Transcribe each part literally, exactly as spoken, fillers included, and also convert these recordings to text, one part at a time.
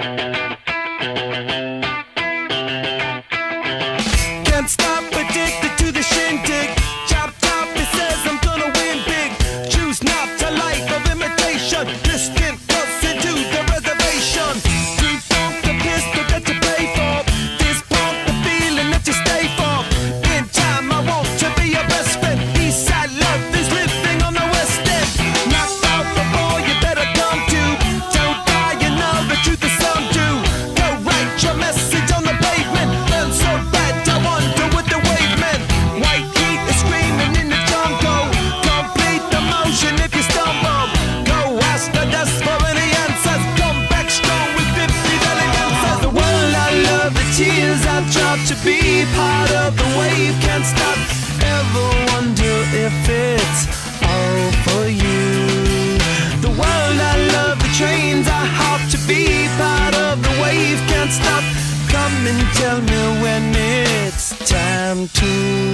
Can't stop, addicted to the shindig. Chop chop, it says I'm gonna win big. Choose not a life of imitation. Distant cuts into the reservation. Defunct the pistol that you pay for. This pump the feeling that you stay for. In time I want to be your best friend. Eastside love is living on the west end. Knocked out before you better come to. Don't die, you know the truth is some do. Go write your message on the pavement. Burn so bad I wonder what the wave meant. White heat is screaming in the jungle. Complete the motion if you stumble. Go ask the dust for any answers. Come back strong with fifty valid answers. The world I love, the tears I drop to be part of the wave. Can't stop, ever wonder if it's all for you. The world I love, the trains I hop to be part of the wave. Can't stop, come and tell me when it's time to.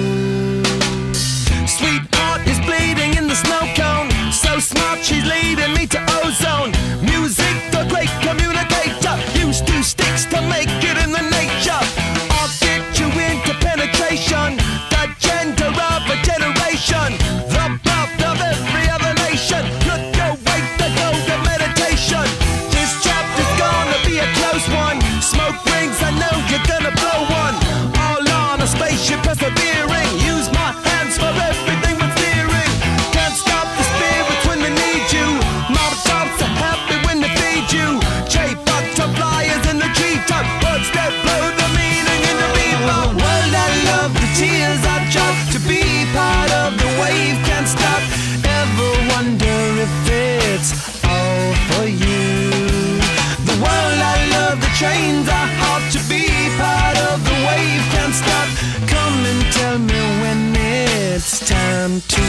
Sweetheart is bleeding in the snow cone. So smart, she's leading me to ozone. Music, the great communicator. Use two sticks to make it in the nature. I'll get you into penetration. The gender of a generation. The birth of every other nation. Look away to go to meditation. This chapter's gonna be a close one. Smoke rings, I know you're gonna blow one. All on a spaceship persevering. Use my hands for everything but steering. Can't stop the spirits when they need you. Mob tops are happy when they feed you. J-butterflies in the treetop. Words that blow the meaning in the bebop. World I love, the tears I drop to be part of the wave. Can't stop, ever wonder if it's all for you. The world I love, the trains I hop to be part of the wave. Can't stop, come and tell me when it's time to.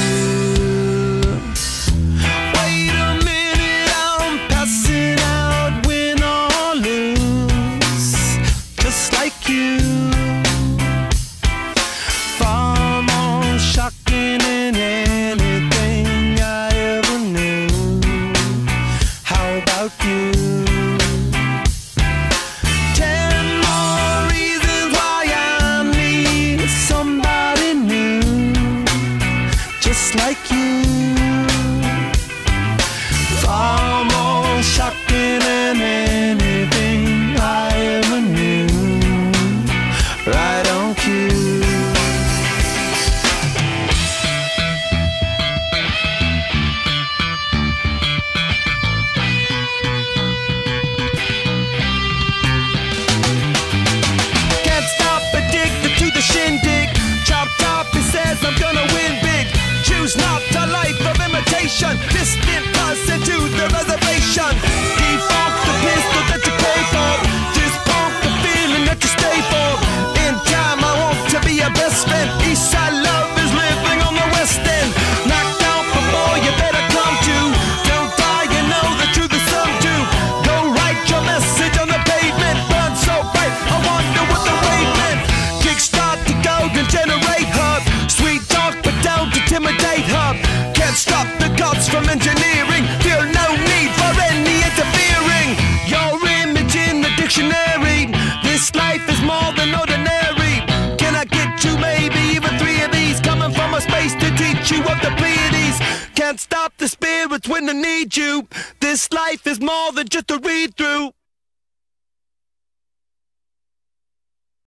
Wait a minute, I'm passing out, win or lose, just like you. Far more shocking than anything I ever knew. How about you? Ten more reasons why I need somebody new, just like you. Far more shocking than anything I ever knew. Right on cue. Can't stop, addicted to the shindig. Chop chop, he says I'm gonna win big. Choose not a life of imitation. Distant us into the reservation. Defunct the pistol that you pay for. Just pump the feeling that you stay for. In time I want to be your best friend. Eastside love is living on the west end. Knocked out before you better come to. Don't die, you know the truth is some do. Go write your message on the pavement. Burn so bright, I wonder what the wave meant. Kickstart the golden generate hub. Sweet talk but don't intimidate hub. Can't stop the gods from engineering. Feel no need for any interfering. Your image in the dictionary. This life is more than ordinary. Can I get you maybe even three of these? Coming from a space to teach you of the Pleiades. Can't stop the spirits when they need you. This life is more than just a read through.